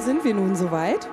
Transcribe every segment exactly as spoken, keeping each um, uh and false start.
sind wir nun soweit.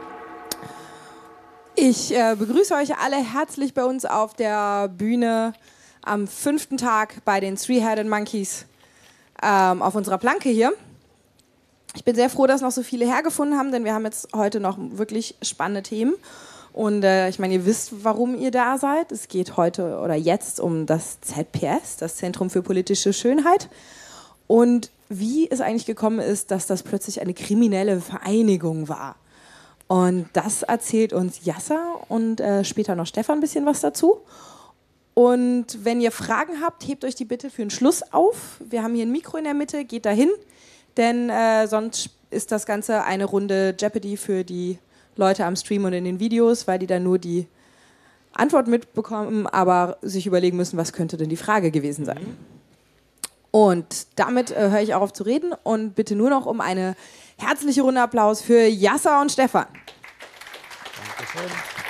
Ich äh, begrüße euch alle herzlich bei uns auf der Bühne am fünften Tag bei den Three-Headed Monkeys ähm, auf unserer Planke hier. Ich bin sehr froh, dass noch so viele hergefunden haben, denn wir haben jetzt heute noch wirklich spannende Themen. Und äh, ich meine, ihr wisst, warum ihr da seid. Es geht heute oder jetzt um das Z P S, das Zentrum für politische Schönheit. Und wie es eigentlich gekommen ist, dass das plötzlich eine kriminelle Vereinigung war. Und das erzählt uns Yasser und äh, später noch Stefan ein bisschen was dazu. Und wenn ihr Fragen habt, hebt euch die bitte für den Schluss auf. Wir haben hier ein Mikro in der Mitte, geht dahin, denn äh, sonst ist das Ganze eine Runde Jeopardy für die Leute am Stream und in den Videos, weil die dann nur die Antwort mitbekommen, aber sich überlegen müssen, was könnte denn die Frage gewesen sein. Und damit äh, höre ich auch auf zu reden und bitte nur noch um eine herzliche Runde Applaus für Yasser und Stefan. Dankeschön.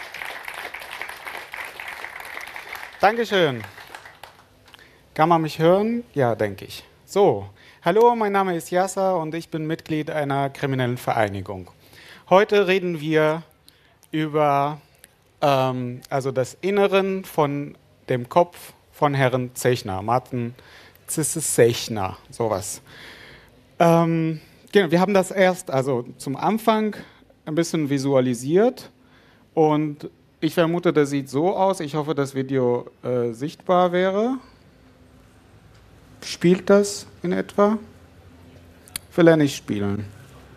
Dankeschön. Kann man mich hören? Ja, denke ich. So, hallo, mein Name ist Yasser und ich bin Mitglied einer kriminellen Vereinigung. Heute reden wir über ähm, also das Inneren von dem Kopf von Herrn Zechner, Martin Zechner, sowas. Ähm, genau, wir haben das erst also zum Anfang ein bisschen visualisiert und ich vermute, das sieht so aus. Ich hoffe, das Video äh, sichtbar wäre. Spielt das in etwa? Will er nicht spielen?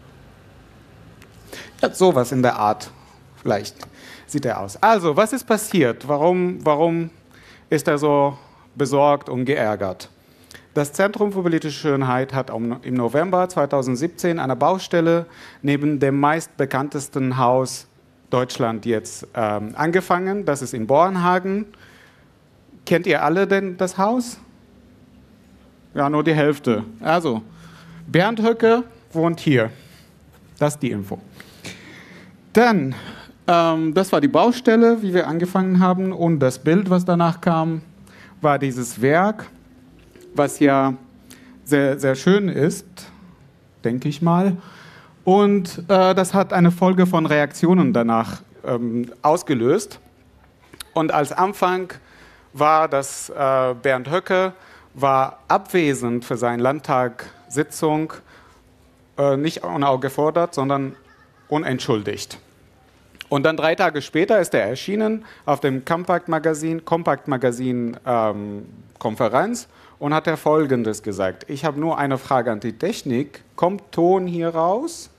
Ja, sowas in der Art. Vielleicht sieht er aus. Also, was ist passiert? Warum, warum ist er so besorgt und geärgert? Das Zentrum für politische Schönheit hat im November zweitausendsiebzehn eine Baustelle neben dem meistbekanntesten Haus Deutschland jetzt ähm, angefangen. Das ist in Bornhagen. Kennt ihr alle denn das Haus? Ja, nur die Hälfte. Also, Bernd Höcke wohnt hier. Das ist die Info. Dann, ähm, das war die Baustelle, wie wir angefangen haben. Und das Bild, was danach kam, war dieses Werk, was ja sehr, sehr schön ist, denke ich mal. Und äh, das hat eine Folge von Reaktionen danach ähm, ausgelöst. Und als Anfang war, dass äh, Bernd Höcke war abwesend für seine Landtagssitzung, äh, nicht unaufgefordert, sondern unentschuldigt. Und dann drei Tage später ist er erschienen auf dem Compact-Magazin, Compact-Magazin ähm, Konferenz und hat er Folgendes gesagt. Ich habe nur eine Frage an die Technik. Kommt Ton hier raus?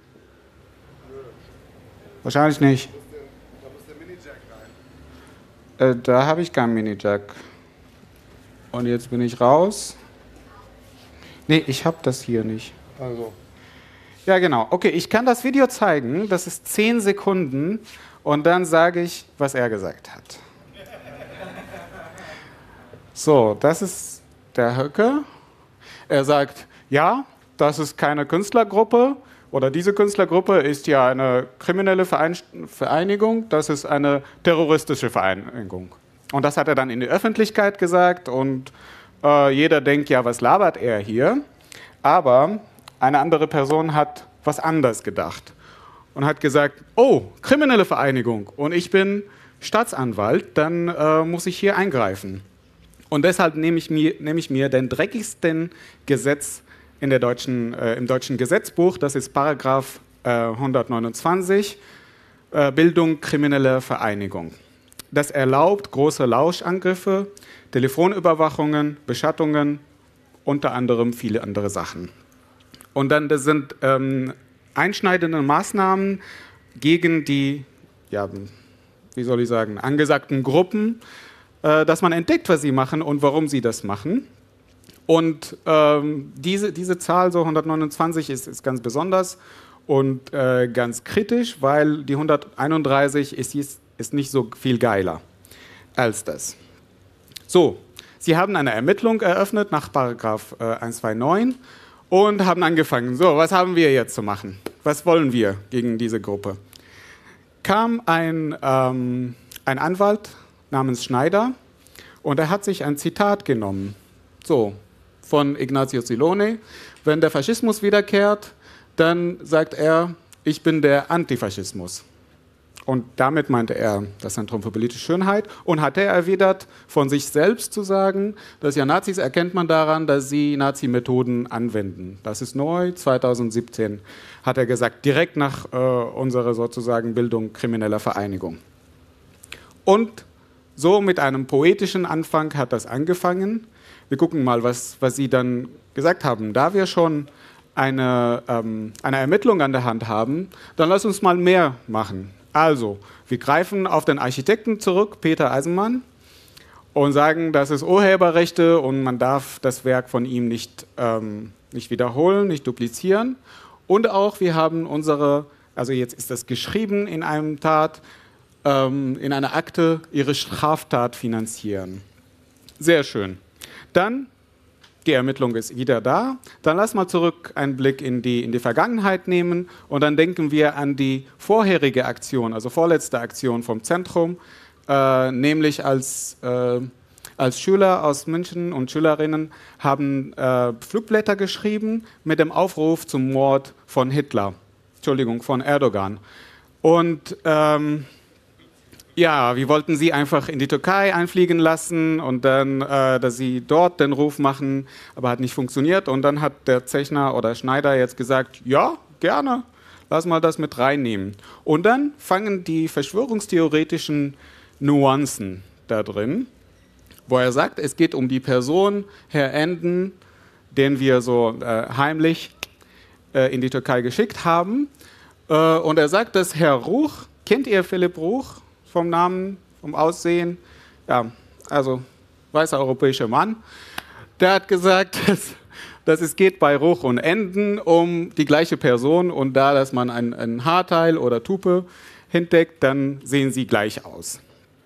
Wahrscheinlich nicht. Da muss der Minijack rein. Äh, da habe ich keinen Minijack. Und jetzt bin ich raus. Nee, ich habe das hier nicht. Also. Ja, genau. Okay, ich kann das Video zeigen. Das ist zehn Sekunden. Und dann sage ich, was er gesagt hat. So, das ist der Höcke. Er sagt, ja, das ist keine Künstlergruppe. Oder diese Künstlergruppe ist ja eine kriminelle Vereinigung. Das ist eine terroristische Vereinigung. Und das hat er dann in die Öffentlichkeit gesagt. Und äh, jeder denkt, ja, was labert er hier? Aber eine andere Person hat was anderes gedacht und hat gesagt, oh, kriminelle Vereinigung und ich bin Staatsanwalt, dann äh, muss ich hier eingreifen. Und deshalb nehme ich mir, nehme ich mir den dreckigsten Gesetz in der deutschen, äh, im deutschen Gesetzbuch, das ist Paragraph äh, hundertneunundzwanzig, äh, Bildung krimineller Vereinigung. Das erlaubt große Lauschangriffe, Telefonüberwachungen, Beschattungen, unter anderem viele andere Sachen. Und dann das sind ähm, einschneidende Maßnahmen gegen die, ja, wie soll ich sagen, angesagten Gruppen, äh, dass man entdeckt, was sie machen und warum sie das machen. Und ähm, diese, diese Zahl, so hundertneunundzwanzig, ist, ist ganz besonders und äh, ganz kritisch, weil die hunderteinunddreißig ist, ist nicht so viel geiler als das. So, Sie haben eine Ermittlung eröffnet nach Paragraph äh, hundertneunundzwanzig und haben angefangen. So, was haben wir jetzt zu machen? Was wollen wir gegen diese Gruppe? Kam ein, ähm, ein Anwalt namens Schneider und er hat sich ein Zitat genommen. So, von Ignazio Silone. Wenn der Faschismus wiederkehrt, dann sagt er, ich bin der Antifaschismus. Und damit meinte er das Zentrum für politische Schönheit und hat er erwidert, von sich selbst zu sagen, dass ja Nazis erkennt man daran, dass sie Nazi-Methoden anwenden. Das ist neu, zweitausendsiebzehn hat er gesagt, direkt nach äh, unserer sozusagen Bildung krimineller Vereinigung. Und so mit einem poetischen Anfang hat das angefangen. Wir gucken mal, was, was Sie dann gesagt haben. Da wir schon eine, ähm, eine Ermittlung an der Hand haben, dann lass uns mal mehr machen. Also, wir greifen auf den Architekten zurück, Peter Eisenmann, und sagen, das ist Urheberrechte und man darf das Werk von ihm nicht, ähm, nicht wiederholen, nicht duplizieren. Und auch, wir haben unsere, also jetzt ist das geschrieben in einem Tat, ähm, in einer Akte, ihre Straftat finanzieren. Sehr schön. Dann, die Ermittlung ist wieder da. Dann lass mal zurück einen Blick in die, in die Vergangenheit nehmen und dann denken wir an die vorherige Aktion, also vorletzte Aktion vom Zentrum, äh, nämlich als, äh, als Schüler aus München und Schülerinnen haben äh, Flugblätter geschrieben mit dem Aufruf zum Mord von Hitler, Entschuldigung, von Erdogan. Und ähm, ja, wir wollten sie einfach in die Türkei einfliegen lassen und dann, äh, dass sie dort den Ruf machen, aber hat nicht funktioniert. Und dann hat der Zechner oder Schneider jetzt gesagt, ja, gerne, lass mal das mit reinnehmen. Und dann fangen die verschwörungstheoretischen Nuancen da drin, wo er sagt, es geht um die Person, Herr Enden, den wir so äh, heimlich äh, in die Türkei geschickt haben. Äh, und er sagt, dass Herr Ruch, kennt ihr Philipp Ruch? Vom Namen, vom Aussehen, ja, also weißer europäischer Mann, der hat gesagt, dass, dass es geht bei Ruch und Enden um die gleiche Person und da, dass man ein, ein Haarteil oder Tupe hindeckt, dann sehen sie gleich aus.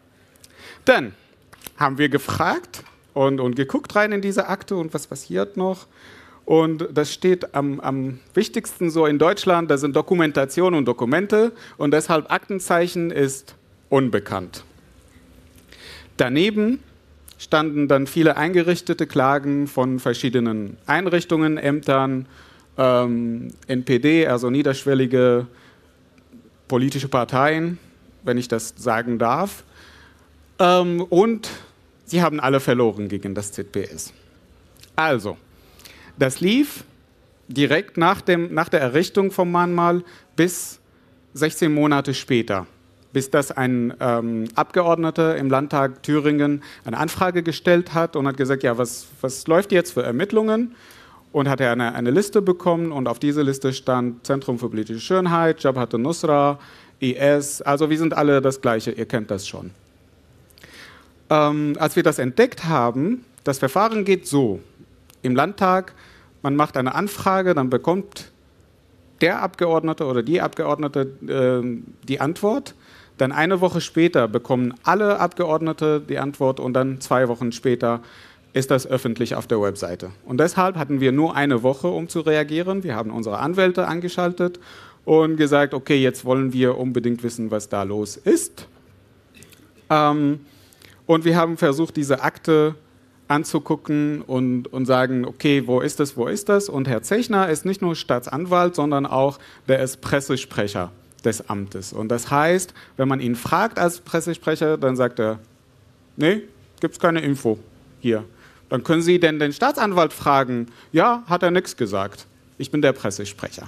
Dann haben wir gefragt und, und geguckt rein in diese Akte und was passiert noch. Und das steht am, am wichtigsten so in Deutschland, das sind Dokumentation und Dokumente und deshalb Aktenzeichen ist unbekannt. Daneben standen dann viele eingerichtete Klagen von verschiedenen Einrichtungen, Ämtern, ähm, N P D, also niederschwellige politische Parteien, wenn ich das sagen darf. Ähm, und sie haben alle verloren gegen das Z P S. Also, das lief direkt nach, dem, nach der Errichtung vom Mahnmal bis sechzehn Monate später, bis das ein ähm, Abgeordneter im Landtag Thüringen eine Anfrage gestellt hat und hat gesagt, ja, was, was läuft jetzt für Ermittlungen? Und hat er eine, eine Liste bekommen und auf diese Liste stand Zentrum für politische Schönheit, Jabhat al-Nusra, I S, also wir sind alle das Gleiche, ihr kennt das schon. Ähm, als wir das entdeckt haben, das Verfahren geht so, im Landtag, man macht eine Anfrage, dann bekommt der Abgeordnete oder die Abgeordnete äh, die Antwort. Dann eine Woche später bekommen alle Abgeordnete die Antwort und dann zwei Wochen später ist das öffentlich auf der Webseite. Und deshalb hatten wir nur eine Woche, um zu reagieren. Wir haben unsere Anwälte angeschaltet und gesagt, okay, jetzt wollen wir unbedingt wissen, was da los ist. Ähm, und wir haben versucht, diese Akte anzugucken und, und sagen, okay, wo ist das, wo ist das? Und Herr Zechner ist nicht nur Staatsanwalt, sondern auch der ist Pressesprecher des Amtes. Und das heißt, wenn man ihn fragt als Pressesprecher, dann sagt er, nee, gibt es keine Info hier. Dann können Sie denn den Staatsanwalt fragen, ja, hat er nichts gesagt. Ich bin der Pressesprecher.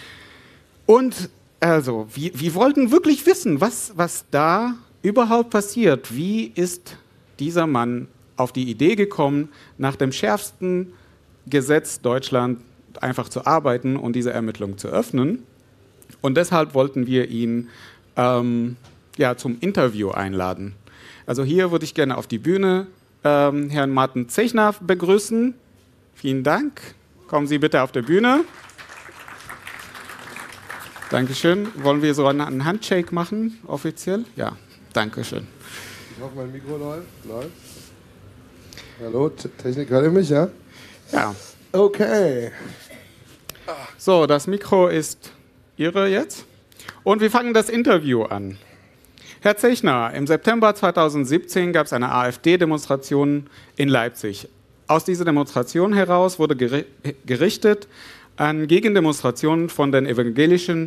Und also, wir, wir wollten wirklich wissen, was, was da überhaupt passiert. Wie ist dieser Mann auf die Idee gekommen, nach dem schärfsten Gesetz Deutschland einfach zu arbeiten und diese Ermittlung zu öffnen? Und deshalb wollten wir ihn ähm, ja, zum Interview einladen. Also hier würde ich gerne auf die Bühne ähm, Herrn Martin Zechner begrüßen. Vielen Dank. Kommen Sie bitte auf die Bühne. Dankeschön. Wollen wir so einen Handshake machen, offiziell? Ja, Dankeschön. Ich hoffe, mein Mikro läuft. läuft. Hallo, Technik, hört ihr mich, ja? Ja. Okay. So, das Mikro ist Ihre jetzt. Und wir fangen das Interview an. Herr Zechner, im September zweitausendsiebzehn gab es eine AfD-Demonstration in Leipzig. Aus dieser Demonstration heraus wurde gerichtet an Gegendemonstrationen von den evangelischen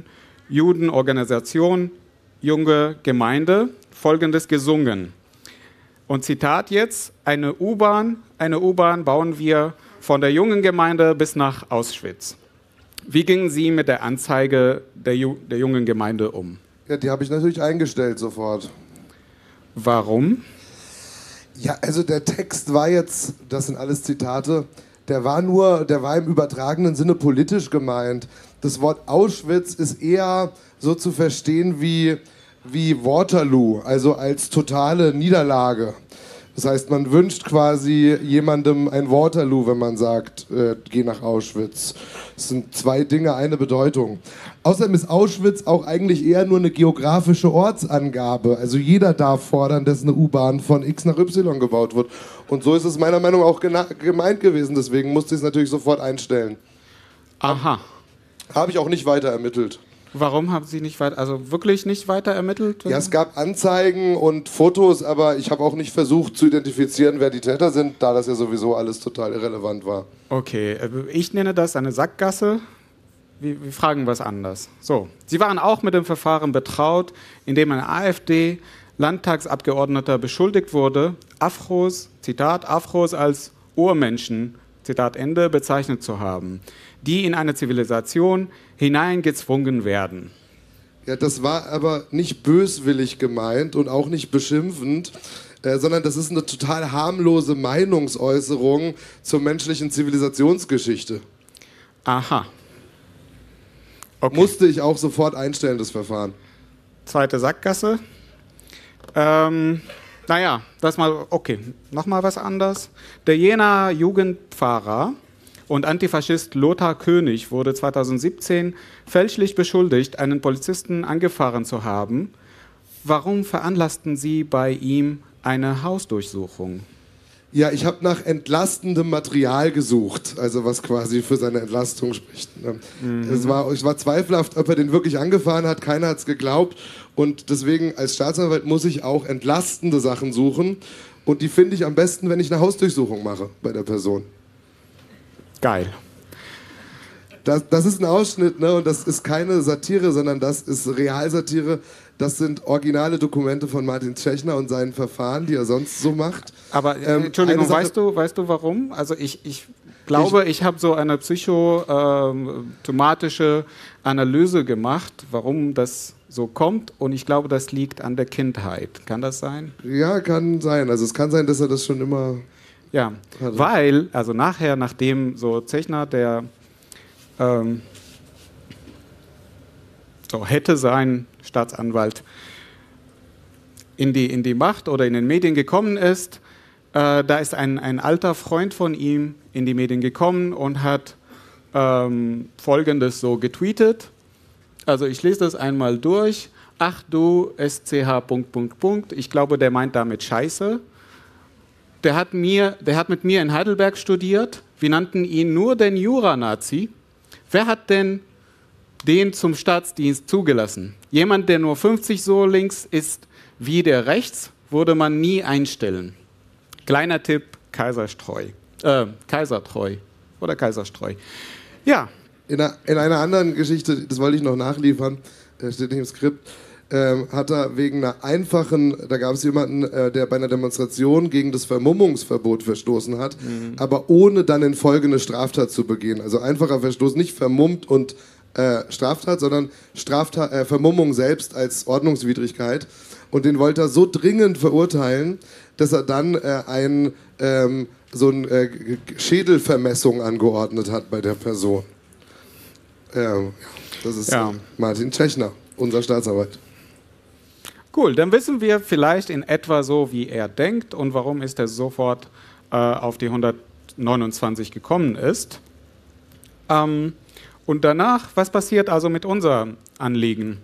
Judenorganisation Junge Gemeinde Folgendes gesungen. Und Zitat jetzt, eine U-Bahn, eine U-Bahn bauen wir von der jungen Gemeinde bis nach Auschwitz. Wie gingen Sie mit der Anzeige der, Ju der jungen Gemeinde um? Ja, die habe ich natürlich eingestellt sofort. Warum? Ja, also der Text war jetzt, das sind alles Zitate, der war nur, der war im übertragenen Sinne politisch gemeint. Das Wort Auschwitz ist eher so zu verstehen wie, wie Waterloo, also als totale Niederlage. Das heißt, man wünscht quasi jemandem ein Waterloo, wenn man sagt, äh, geh nach Auschwitz. Das sind zwei Dinge, eine Bedeutung. Außerdem ist Auschwitz auch eigentlich eher nur eine geografische Ortsangabe. Also jeder darf fordern, dass eine U-Bahn von X nach Y gebaut wird. Und so ist es meiner Meinung nach auch gemeint gewesen. Deswegen musste ich es natürlich sofort einstellen. Aha. Habe ich auch nicht weiter ermittelt. Warum haben Sie nicht weiter, also wirklich nicht weiter ermittelt? Ja, es gab Anzeigen und Fotos, aber ich habe auch nicht versucht zu identifizieren, wer die Täter sind, da das ja sowieso alles total irrelevant war. Okay, ich nenne das eine Sackgasse. Wir, wir fragen was anders. So, Sie waren auch mit dem Verfahren betraut, in dem ein AfD-Landtagsabgeordneter beschuldigt wurde, Afros, Zitat, Afros als Urmenschen, Zitat Ende, bezeichnet zu haben, die in eine Zivilisation hineingezwungen werden. Ja, das war aber nicht böswillig gemeint und auch nicht beschimpfend, äh, sondern das ist eine total harmlose Meinungsäußerung zur menschlichen Zivilisationsgeschichte. Aha. Okay. Musste ich auch sofort einstellen, das Verfahren. Zweite Sackgasse. Ähm, naja, das mal, okay, nochmal was anderes. Der Jenaer Jugendpfarrer und Antifaschist Lothar König wurde zweitausendsiebzehn fälschlich beschuldigt, einen Polizisten angefahren zu haben. Warum veranlassten Sie bei ihm eine Hausdurchsuchung? Ja, ich habe nach entlastendem Material gesucht, also was quasi für seine Entlastung spricht. Mhm. Es war, ich war zweifelhaft, ob er den wirklich angefahren hat, keiner hat es geglaubt. Und deswegen als Staatsanwalt muss ich auch entlastende Sachen suchen. Und die finde ich am besten, wenn ich eine Hausdurchsuchung mache bei der Person. Geil. Das, das ist ein Ausschnitt, ne? Und das ist keine Satire, sondern das ist Realsatire. Das sind originale Dokumente von Martin Tschechner und seinen Verfahren, die er sonst so macht. Aber äh, ähm, Entschuldigung, weißt du, weißt du warum? Also ich, ich glaube, ich, ich habe so eine psychotomatische Analyse gemacht, warum das so kommt. Und ich glaube, das liegt an der Kindheit. Kann das sein? Ja, kann sein. Also es kann sein, dass er das schon immer... Ja, also. Weil, also nachher, nachdem so Zechner, der ähm, so hätte sein Staatsanwalt in die, in die Macht oder in den Medien gekommen ist, äh, da ist ein, ein alter Freund von ihm in die Medien gekommen und hat ähm, Folgendes so getweetet. Also ich lese das einmal durch. Ach du, S C H, Punkt, Punkt, Punkt. Ich glaube, der meint damit Scheiße. Der hat, mir, der hat mit mir in Heidelberg studiert. Wir nannten ihn nur den Jura-Nazi. Wer hat denn den zum Staatsdienst zugelassen? Jemand, der nur fünfzig so links ist wie der rechts, würde man nie einstellen. Kleiner Tipp, Kaiserstreu. Äh, Kaisertreu oder Kaiserstreu. Ja. In einer, in einer anderen Geschichte, das wollte ich noch nachliefern, äh, steht nicht im Skript, Ähm, hat er wegen einer einfachen, da gab es jemanden, äh, der bei einer Demonstration gegen das Vermummungsverbot verstoßen hat, mhm. aber ohne dann in Folge eine Straftat zu begehen. Also einfacher Verstoß, nicht vermummt und äh, Straftat, sondern Straftat, äh, Vermummung selbst als Ordnungswidrigkeit. Und den wollte er so dringend verurteilen, dass er dann äh, ein, ähm, so eine äh, Schädelvermessung angeordnet hat bei der Person. Ähm, das ist ja. Martin Tschechner, unser Staatsanwalt. Cool, dann wissen wir vielleicht in etwa so, wie er denkt und warum ist er sofort äh, auf die hundertneunundzwanzig gekommen ist. Ähm, und danach, was passiert also mit unserem Anliegen?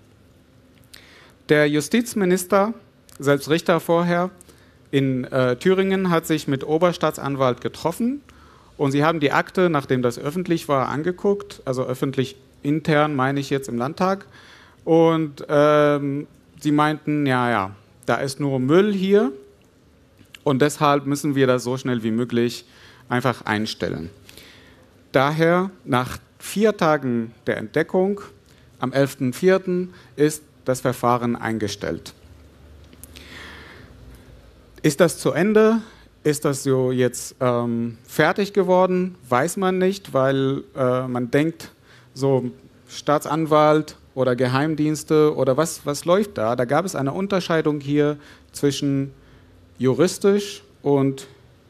Der Justizminister, selbst Richter vorher, in äh, Thüringen hat sich mit Oberstaatsanwalt getroffen und sie haben die Akte, nachdem das öffentlich war, angeguckt, also öffentlich intern meine ich jetzt im Landtag, und ähm, sie meinten, ja, ja, da ist nur Müll hier und deshalb müssen wir das so schnell wie möglich einfach einstellen. Daher, nach vier Tagen der Entdeckung, am elften vierten ist das Verfahren eingestellt. Ist das zu Ende? Ist das so jetzt ähm, fertig geworden? Weiß man nicht, weil äh, man denkt, so Staatsanwalt oder Geheimdienste oder was, was läuft da? Da gab es eine Unterscheidung hier zwischen juristisch und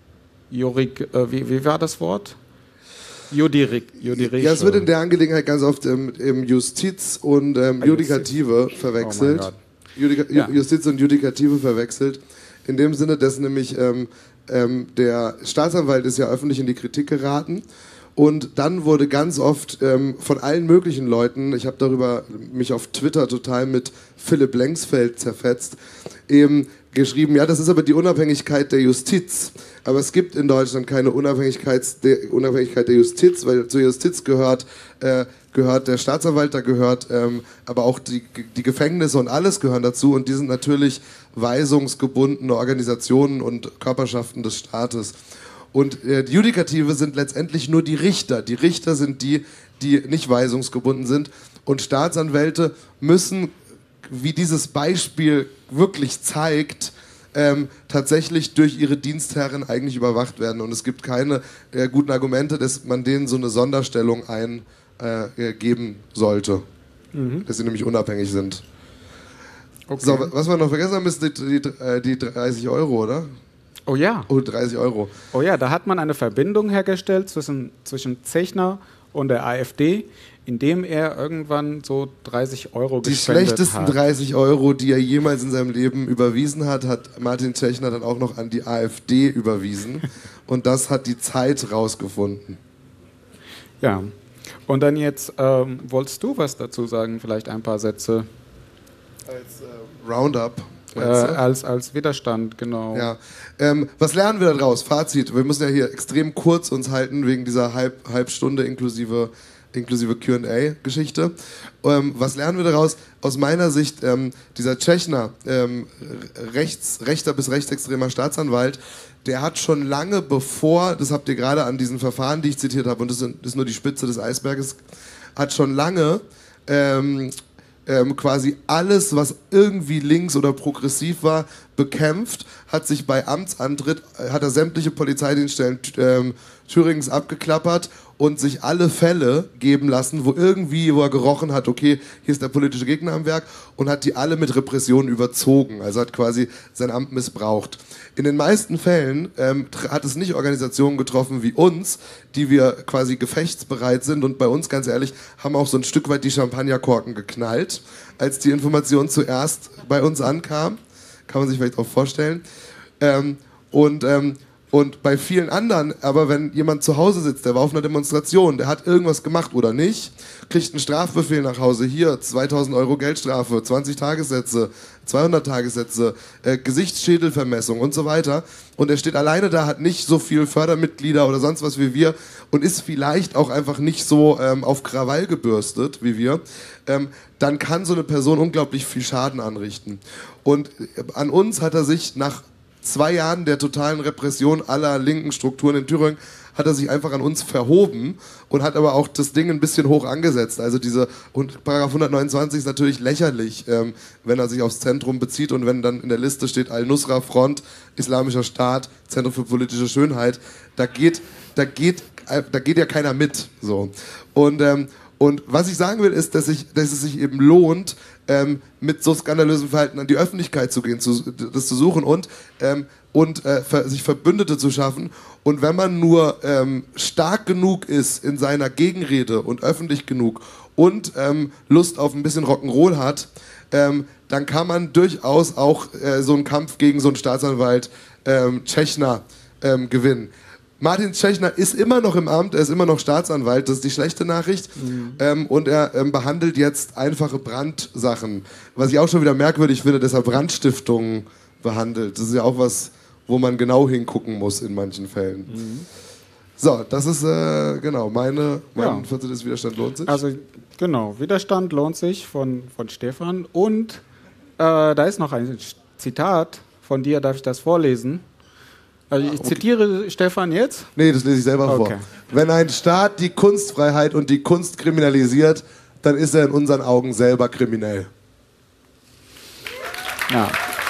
jurik, äh, wie, wie war das Wort? Judirik, Judirik. Ja, es wird in der Angelegenheit ganz oft ähm, im Justiz und ähm, Judikative verwechselt. Oh Judika ja. Justiz und Judikative verwechselt. In dem Sinne, dass nämlich ähm, ähm, der Staatsanwalt ist ja öffentlich in die Kritik geraten. Und dann wurde ganz oft ähm, von allen möglichen Leuten, ich habe darüber mich auf Twitter total mit Philipp Lengsfeld zerfetzt, eben geschrieben, ja, das ist aber die Unabhängigkeit der Justiz. Aber es gibt in Deutschland keine Unabhängigkeit der, Unabhängigkeit der Justiz, weil zur Justiz gehört, äh, gehört der Staatsanwalt, da gehört ähm, aber auch die, die Gefängnisse und alles gehören dazu. Und die sind natürlich weisungsgebundene Organisationen und Körperschaften des Staates. Und äh, die Judikative sind letztendlich nur die Richter. Die Richter sind die, die nicht weisungsgebunden sind. Und Staatsanwälte müssen, wie dieses Beispiel wirklich zeigt, ähm, tatsächlich durch ihre Dienstherren eigentlich überwacht werden. Und es gibt keine äh, guten Argumente, dass man denen so eine Sonderstellung eingeben äh, sollte. Mhm. Dass sie nämlich unabhängig sind. Okay. So, was wir noch vergessen haben, ist die, die, die dreißig Euro, oder? Oh ja. Oh, dreißig Euro. Oh ja, da hat man eine Verbindung hergestellt zwischen, zwischen Zechner und der AfD, indem er irgendwann so dreißig Euro die gespendet hat. Die schlechtesten dreißig Euro, die er jemals in seinem Leben überwiesen hat, hat Martin Zechner dann auch noch an die AfD überwiesen. Und das hat die Zeit rausgefunden. Ja. Und dann jetzt, ähm, wolltest du was dazu sagen? Vielleicht ein paar Sätze. Als äh, Roundup. Äh, als, als Widerstand, genau. Ja. Ähm, was lernen wir daraus? Fazit. Wir müssen ja hier extrem kurz uns halten, wegen dieser halb, Halbstunde inklusive, inklusive Q und A-Geschichte. Ähm, was lernen wir daraus? Aus meiner Sicht, ähm, dieser Tschechner, ähm, rechts, rechter bis rechtsextremer Staatsanwalt, der hat schon lange bevor, das habt ihr gerade an diesen Verfahren, die ich zitiert habe, und das ist nur die Spitze des Eisberges, hat schon lange ähm, Ähm, quasi alles, was irgendwie links oder progressiv war, bekämpft, hat sich bei Amtsantritt, hat er sämtliche Polizeidienststellen ähm, Thüringens abgeklappert und sich alle Fälle geben lassen, wo irgendwie, wo er gerochen hat, okay, hier ist der politische Gegner am Werk, und hat die alle mit Repressionen überzogen, also hat quasi sein Amt missbraucht. In den meisten Fällen ähm, hat es nicht Organisationen getroffen wie uns, die wir quasi gefechtsbereit sind, und bei uns, ganz ehrlich, haben auch so ein Stück weit die Champagnerkorken geknallt, als die Information zuerst bei uns ankam. Kann man sich vielleicht auch vorstellen. Ähm, und, ähm, und bei vielen anderen, aber wenn jemand zu Hause sitzt, der war auf einer Demonstration, der hat irgendwas gemacht oder nicht, kriegt einen Strafbefehl nach Hause, hier zweitausend Euro Geldstrafe, zwanzig Tagessätze, zweihundert Tagessätze, äh, Gesichtsschädelvermessung und so weiter. Und er steht alleine da, hat nicht so viel Fördermitglieder oder sonst was wie wir und ist vielleicht auch einfach nicht so ähm, auf Krawall gebürstet wie wir. Ähm, dann kann so eine Person unglaublich viel Schaden anrichten. Und an uns hat er sich nach zwei Jahren der totalen Repression aller linken Strukturen in Thüringen, hat er sich einfach an uns verhoben und hat aber auch das Ding ein bisschen hoch angesetzt. Also diese, und Paragraph hundertneunundzwanzig ist natürlich lächerlich, ähm, wenn er sich aufs Zentrum bezieht und wenn dann in der Liste steht Al-Nusra-Front, Islamischer Staat, Zentrum für politische Schönheit, da geht, da geht, da geht ja keiner mit. So. Und, ähm, und was ich sagen will, ist, dass, ich, dass es sich eben lohnt, ähm, mit so skandalösem Verhalten an die Öffentlichkeit zu gehen, zu, das zu suchen und, ähm, und äh, ver, sich Verbündete zu schaffen. Und wenn man nur ähm, stark genug ist in seiner Gegenrede und öffentlich genug und ähm, Lust auf ein bisschen Rock'n'Roll hat, ähm, dann kann man durchaus auch äh, so einen Kampf gegen so einen Staatsanwalt ähm, Tschechner ähm, gewinnen. Martin Tschechner ist immer noch im Amt, er ist immer noch Staatsanwalt, das ist die schlechte Nachricht. Mhm. Ähm, und er ähm, behandelt jetzt einfache Brandsachen. Was ich auch schon wieder merkwürdig finde, dass er Brandstiftungen behandelt. Das ist ja auch was, wo man genau hingucken muss in manchen Fällen. Mhm. So, das ist äh, genau meine, mein ja. viertes Widerstand lohnt sich. Also genau, Widerstand lohnt sich von, von Stefan. Und äh, da ist noch ein Zitat von dir, darf ich das vorlesen? Also ich okay. zitiere Stefan jetzt? Nee, das lese ich selber okay. vor. Wenn ein Staat die Kunstfreiheit und die Kunst kriminalisiert, dann ist er in unseren Augen selber kriminell. Ja.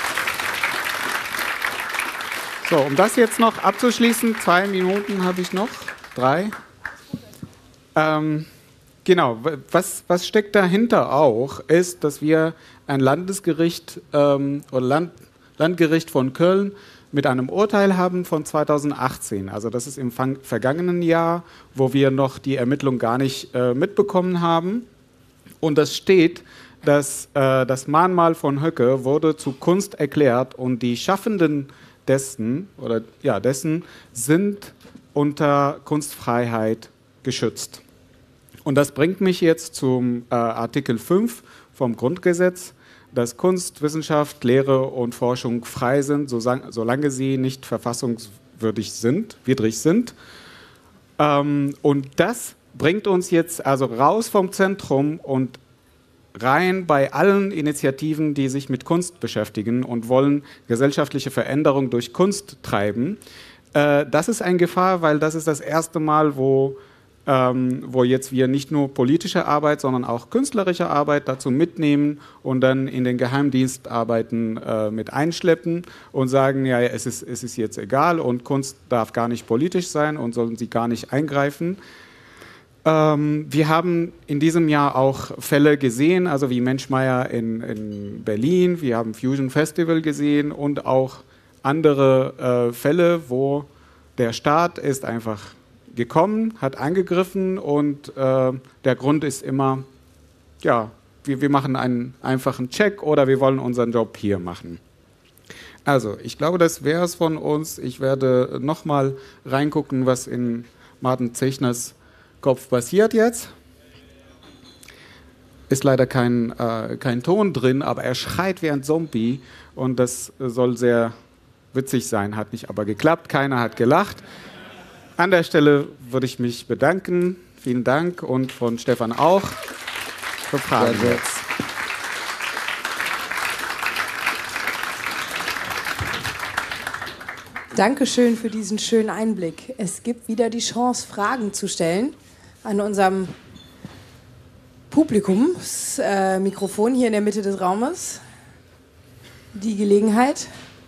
So, um das jetzt noch abzuschließen, zwei Minuten habe ich noch, drei. Ähm, genau, was, was steckt dahinter auch, ist, dass wir ein Landesgericht ähm, oder Land, Landgericht von Köln mit einem Urteil haben von zweitausendachtzehn. Also das ist im vergangenen Jahr, wo wir noch die Ermittlung gar nicht äh, mitbekommen haben. Und das steht, dass äh, das Mahnmal von Höcke wurde zu Kunst erklärt und die Schaffenden dessen, oder, ja, dessen sind unter Kunstfreiheit geschützt. Und das bringt mich jetzt zum äh, Artikel fünf vom Grundgesetz, dass Kunst, Wissenschaft, Lehre und Forschung frei sind, solange sie nicht verfassungswidrig sind. Widrig sind. Ähm, und das bringt uns jetzt also raus vom Zentrum und rein bei allen Initiativen, die sich mit Kunst beschäftigen und wollen gesellschaftliche Veränderung durch Kunst treiben. Äh, das ist eine Gefahr, weil das ist das erste Mal, wo, ähm, wo jetzt wir nicht nur politische Arbeit, sondern auch künstlerische Arbeit dazu mitnehmen und dann in den Geheimdienstarbeiten äh, mit einschleppen und sagen, ja, es ist, es ist jetzt egal und Kunst darf gar nicht politisch sein und sollen sie gar nicht eingreifen. Ähm, wir haben in diesem Jahr auch Fälle gesehen, also wie Menschmeier in, in Berlin, wir haben Fusion Festival gesehen und auch andere äh, Fälle, wo der Staat ist einfach gekommen, hat eingegriffen und äh, der Grund ist immer, ja, wir, wir machen einen einfachen Check oder wir wollen unseren Job hier machen. Also, ich glaube, das wäre es von uns. Ich werde nochmal reingucken, was in Martin Zechners Kopf passiert jetzt. Ist leider kein, äh, kein Ton drin, aber er schreit wie ein Zombie und das soll sehr witzig sein, hat nicht aber geklappt, keiner hat gelacht. An der Stelle würde ich mich bedanken, vielen Dank und von Stefan auch für Fragen Ja, jetzt. Dankeschön für diesen schönen Einblick. Es gibt wieder die Chance, Fragen zu stellen an unserem Publikumsmikrofon äh, hier in der Mitte des Raumes. Die Gelegenheit.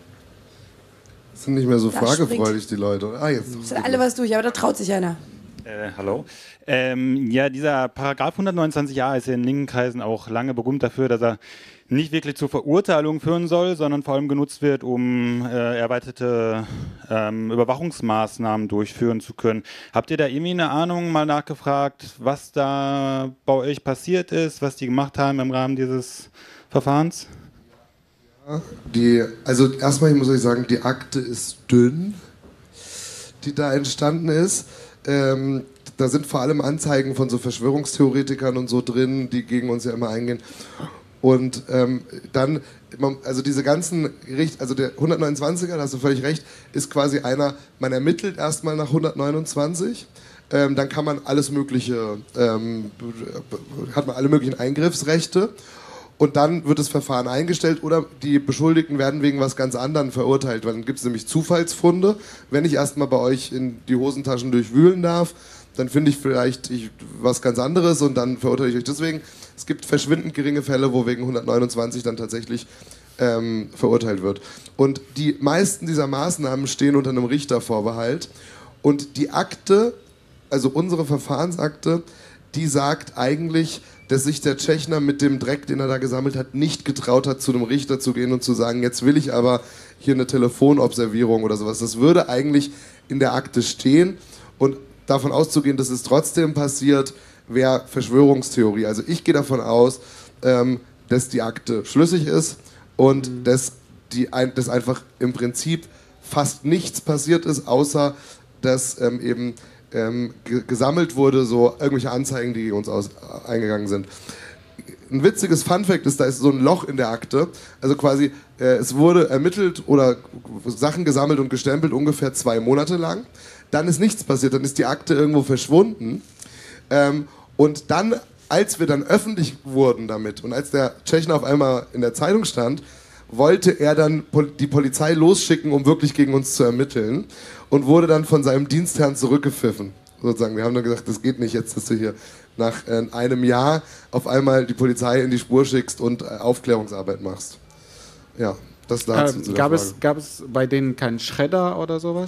Sind nicht mehr so Da fragefreudig, die Leute. Ah, jetzt. Sind alle was durch, aber da traut sich einer. Äh, hallo. Ähm, ja, dieser Paragraph hundertneunundzwanzig a ist ja in linken Kreisen auch lange berühmt dafür, dass er nicht wirklich zur Verurteilung führen soll, sondern vor allem genutzt wird, um äh, erweiterte ähm, Überwachungsmaßnahmen durchführen zu können. Habt ihr da irgendwie eine Ahnung, mal nachgefragt, was da bei euch passiert ist, was die gemacht haben im Rahmen dieses Verfahrens? Ja, die, also erstmal, ich muss euch sagen, die Akte ist dünn, die da entstanden ist. Ähm, da sind vor allem Anzeigen von so Verschwörungstheoretikern und so drin, die gegen uns ja immer eingehen. Und ähm, dann, also diese ganzen Gericht, also der hundertneunundzwanziger, da hast du völlig recht, ist quasi einer, man ermittelt erstmal nach hundertneunundzwanzig, ähm, dann kann man alles mögliche, ähm, hat man alle möglichen Eingriffsrechte und dann wird das Verfahren eingestellt oder die Beschuldigten werden wegen was ganz anderem verurteilt, weil dann gibt es nämlich Zufallsfunde. Wenn ich erstmal bei euch in die Hosentaschen durchwühlen darf, dann finde ich vielleicht ich, was ganz anderes und dann verurteile ich euch deswegen. Es gibt verschwindend geringe Fälle, wo wegen hundertneunundzwanzig dann tatsächlich ähm, verurteilt wird. Und die meisten dieser Maßnahmen stehen unter einem Richtervorbehalt. Und die Akte, also unsere Verfahrensakte, die sagt eigentlich, dass sich der Tschechner mit dem Dreck, den er da gesammelt hat, nicht getraut hat, zu einem Richter zu gehen und zu sagen, jetzt will ich aber hier eine Telefonobservierung oder sowas. Das würde eigentlich in der Akte stehen. Und davon auszugehen, dass es trotzdem passiert, wäre Verschwörungstheorie. Also ich gehe davon aus, ähm, dass die Akte schlüssig ist und mhm. dass, die ein, dass einfach im Prinzip fast nichts passiert ist, außer dass ähm, eben ähm, gesammelt wurde, so irgendwelche Anzeigen, die gegen uns aus, äh, eingegangen sind. Ein witziges Funfact ist, da ist so ein Loch in der Akte, also quasi äh, es wurde ermittelt oder Sachen gesammelt und gestempelt ungefähr zwei Monate lang. Dann ist nichts passiert, dann ist die Akte irgendwo verschwunden. Ähm, und dann, als wir dann öffentlich wurden damit und als der Tschechner auf einmal in der Zeitung stand, wollte er dann die Polizei losschicken, um wirklich gegen uns zu ermitteln und wurde dann von seinem Dienstherrn zurückgepfiffen. sozusagen. Wir haben dann gesagt, das geht nicht jetzt, dass du hier nach äh, einem Jahr auf einmal die Polizei in die Spur schickst und äh, Aufklärungsarbeit machst. Ja, das dazu Ähm, zu der gab, Frage. es, gab es bei denen keinen Schredder oder sowas?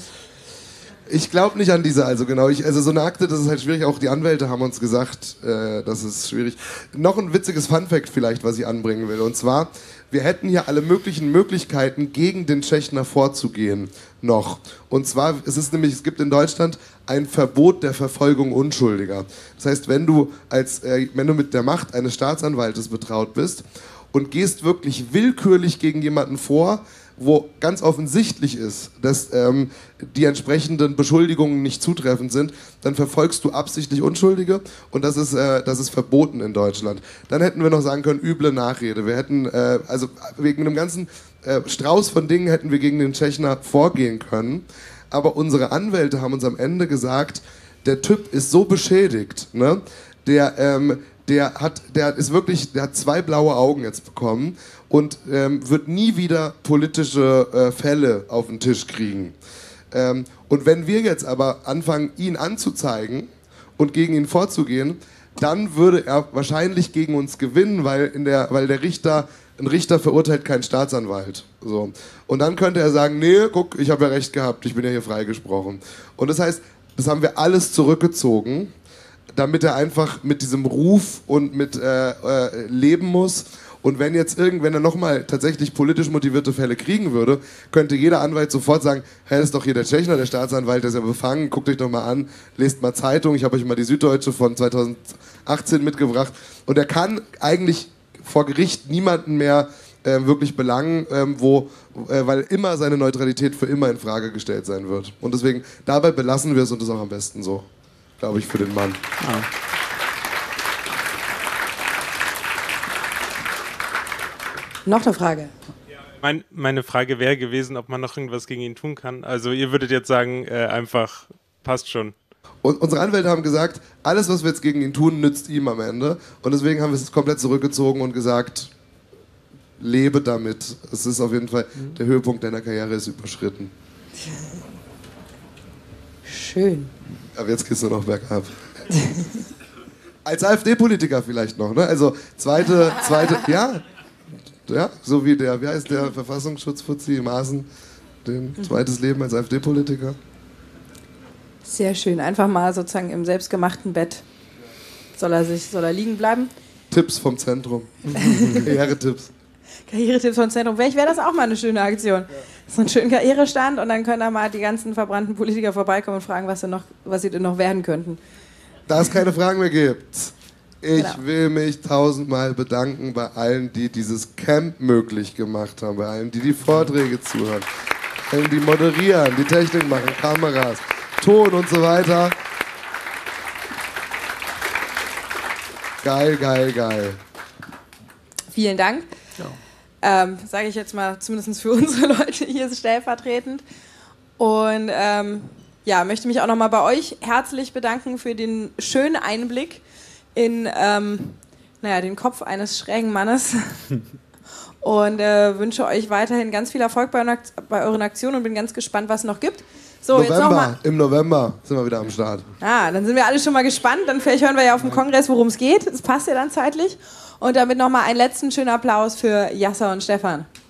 Ich glaube nicht an diese, also genau. Ich, also so eine Akte, das ist halt schwierig. Auch die Anwälte haben uns gesagt, äh, das ist schwierig. Noch ein witziges Funfact vielleicht, was ich anbringen will. Und zwar, wir hätten hier alle möglichen Möglichkeiten, gegen den Tschechner vorzugehen noch. Und zwar, es ist nämlich, es gibt in Deutschland ein Verbot der Verfolgung Unschuldiger. Das heißt, wenn du, als, äh, wenn du mit der Macht eines Staatsanwaltes betraut bist und gehst wirklich willkürlich gegen jemanden vor, wo ganz offensichtlich ist, dass ähm, die entsprechenden Beschuldigungen nicht zutreffend sind, dann verfolgst du absichtlich Unschuldige und das ist, äh, das ist verboten in Deutschland. Dann hätten wir noch sagen können, üble Nachrede. Wir hätten, äh, also wegen einem ganzen äh, Strauß von Dingen hätten wir gegen den Tschechner vorgehen können, aber unsere Anwälte haben uns am Ende gesagt, der Typ ist so beschädigt, ne? der, ähm, der, hat, der ist wirklich, der hat zwei blaue Augen jetzt bekommen und ähm, wird nie wieder politische äh, Fälle auf den Tisch kriegen. Ähm, und wenn wir jetzt aber anfangen, ihn anzuzeigen und gegen ihn vorzugehen, dann würde er wahrscheinlich gegen uns gewinnen, weil, in der, weil der Richter, ein Richter verurteilt keinen Staatsanwalt. So. Und dann könnte er sagen, nee, guck, ich habe ja recht gehabt, ich bin ja hier freigesprochen. Und das heißt, das haben wir alles zurückgezogen, damit er einfach mit diesem Ruf und mit äh, äh, leben muss. Und wenn jetzt irgendwann er nochmal tatsächlich politisch motivierte Fälle kriegen würde, könnte jeder Anwalt sofort sagen, hey, das ist doch hier der Tschechner, der Staatsanwalt, der ist ja befangen, guckt euch doch mal an, lest mal Zeitung, ich habe euch mal die Süddeutsche von zweitausendachtzehn mitgebracht. Und er kann eigentlich vor Gericht niemanden mehr äh, wirklich belangen, ähm, wo, äh, weil immer seine Neutralität für immer in Frage gestellt sein wird. Und deswegen, dabei belassen wir es und das ist auch am besten so, glaube ich, für den Mann. Ah. Noch eine Frage. Mein, meine Frage wäre gewesen, ob man noch irgendwas gegen ihn tun kann. Also ihr würdet jetzt sagen, äh, einfach passt schon. Und unsere Anwälte haben gesagt, alles, was wir jetzt gegen ihn tun, nützt ihm am Ende. Und deswegen haben wir es komplett zurückgezogen und gesagt, lebe damit. Es ist auf jeden Fall, der Höhepunkt deiner Karriere ist überschritten. Schön. Aber jetzt gehst du noch bergab. Als AfD-Politiker vielleicht noch, ne? Also zweite, zweite, ja, ja, so wie der, wie heißt der Verfassungsschutzfuzzi Maaßen, den zweites Leben als AfD-Politiker. Sehr schön. Einfach mal sozusagen im selbstgemachten Bett soll er sich, soll er liegen bleiben. Tipps vom Zentrum. Karrieretipps. Karrieretipps vom Zentrum. Vielleicht wäre das auch mal eine schöne Aktion. Ja. So einen schönen Karrierestand und dann können da mal die ganzen verbrannten Politiker vorbeikommen und fragen, was sie, noch, was sie denn noch werden könnten. Da es keine Fragen mehr gibt. Ich Genau. will mich tausendmal bedanken bei allen, die dieses Camp möglich gemacht haben, bei allen, die die Vorträge zuhören, bei allen, die moderieren, die Technik machen, Kameras, Ton und so weiter. Geil, geil, geil. Vielen Dank. Ja. Ähm, sage ich jetzt mal, zumindest für unsere Leute hier stellvertretend. Und ähm, ja, möchte mich auch nochmal bei euch herzlich bedanken für den schönen Einblick in ähm, naja, den Kopf eines schrägen Mannes. Und äh, wünsche euch weiterhin ganz viel Erfolg bei, bei euren Aktionen und bin ganz gespannt, was es noch gibt. So, November, jetzt noch mal. im November sind wir wieder am Start. Ah, dann sind wir alle schon mal gespannt. Dann vielleicht hören wir ja auf dem Kongress, worum es geht. Das passt ja dann zeitlich. Und damit nochmal einen letzten schönen Applaus für Yasser und Stefan.